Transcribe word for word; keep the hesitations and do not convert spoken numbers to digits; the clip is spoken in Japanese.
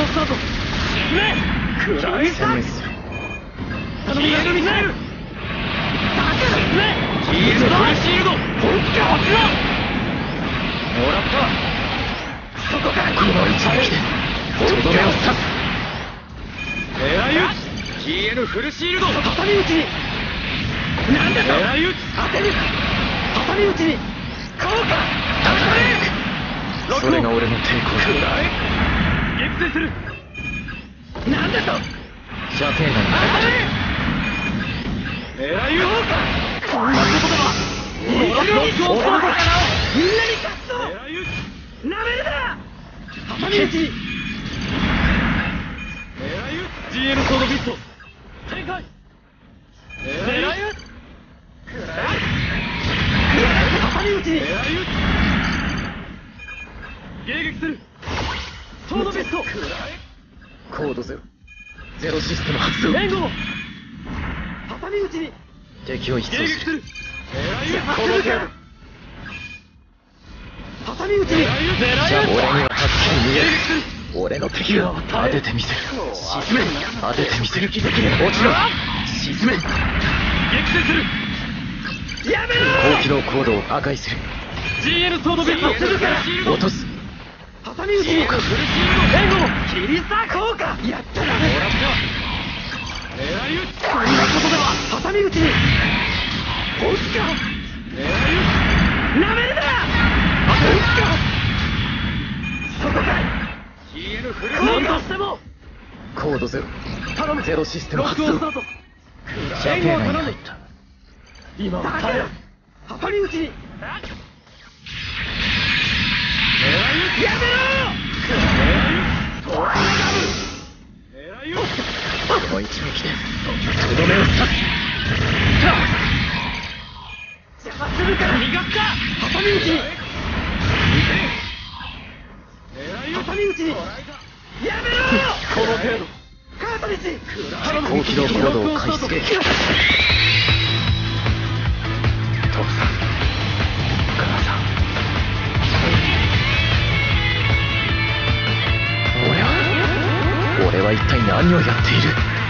動スタート。沈め。食らいつく。頼むよ、ミサイル。だから沈め。キーエルフルシールド。本気か。こっちだ。もらった。そこからこの一撃でとどめを刺す。狙い撃ち。キーエルフルシールド。挟み撃ちに。なんだと。狙い撃ち。当てる。挟み撃ちに。効果。高め。それが俺の抵抗だ。撃墜する。なんだと。射程がない。狙い撃ち。こんなことだわ。みんなに勝つぞ。狙い撃ち。なめるな。挟み撃ちに。狙い撃ち。ジーエル ソードビット。展開。狙い撃ち。挟み撃ちに。狙い撃ち。迎撃する。ソードビット。コードゼロ。ゼロシステム発動。援護。挟み撃ちに。敵を一掃する。狙い撃ち。この程度。挟み撃ちに。狙い撃ち。俺にははっきり見える。俺の敵を当ててみせる。沈め。当ててみせる。落ちろ。沈め。撃墜する。やめろ。高機動コードを破壊する。ジーエル ソードビット。落とす。挟み撃ちに。フルシールド。援護。キリスター効果。やったな。狙い撃ち。こんなことでは。挟み撃ちに。本気か。狙い撃ち。なめるな。本気か。そこかい。キーエルフルシールド。何としても。コードゼロ。頼む。ゼロシステム発動。射程内に入った。今は耐えろ。挟み撃ちに。やめろ。この一撃でとどめを刺す。邪魔するから逃がすか。挟み撃ちに。挟み撃ちに。やめろ。この程度。カートリッジ。高機動コードを開始。トムさん、母さん。俺は俺は一体何をやっている。